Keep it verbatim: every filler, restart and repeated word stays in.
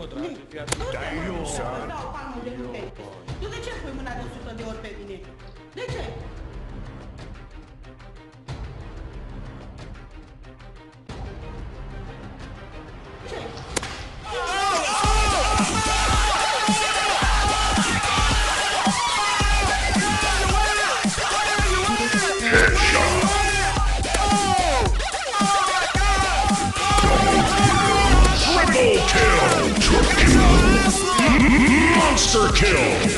dragi, fii atent. Da, eu Să dau palmul de putere. Tu de ce pui mâna de o sută de ori pe mine? De ce? Ce? Triple kill! Triple kill! Monster kill!